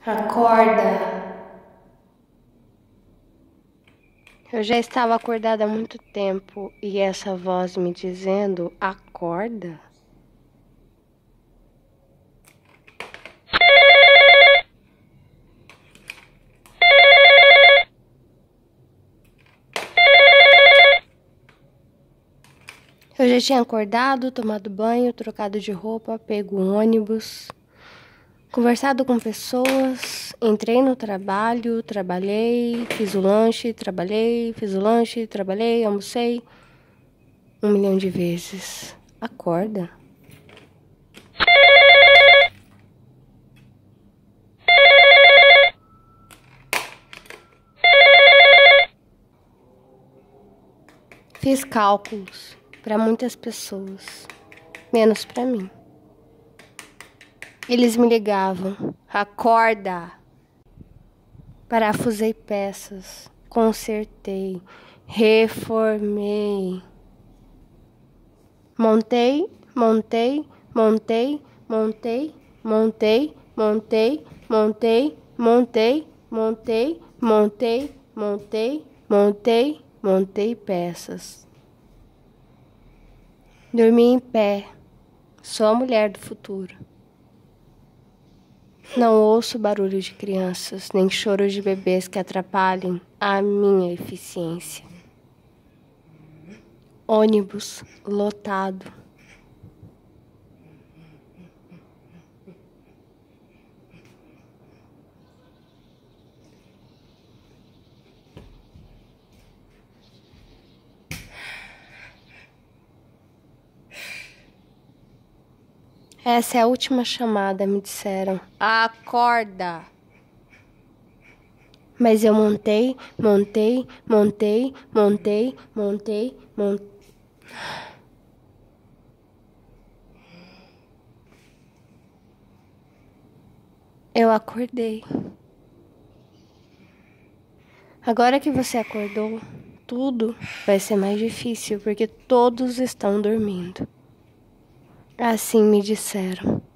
Acorda! Eu já estava acordada há muito tempo e essa voz me dizendo: acorda? Eu já tinha acordado, tomado banho, trocado de roupa, pego um ônibus, conversado com pessoas, entrei no trabalho, trabalhei, fiz o lanche, trabalhei, fiz o lanche, trabalhei, almocei 1 milhão de vezes. Acorda. Fiz cálculos para muitas pessoas, menos para mim. Eles me ligavam: acorda! Parafusei peças, consertei, reformei. Montei, montei, montei, montei, montei, montei, montei, montei, montei, montei, montei, montei, montei peças. Dormi em pé, sou a mulher do futuro. Não ouço barulho de crianças, nem choro de bebês que atrapalhem a minha eficiência. Ônibus lotado. Essa é a última chamada, me disseram. Acorda! Mas eu montei, montei, montei, montei, montei, montei. Eu acordei. Agora que você acordou, tudo vai ser mais difícil porque todos estão dormindo. Assim me disseram.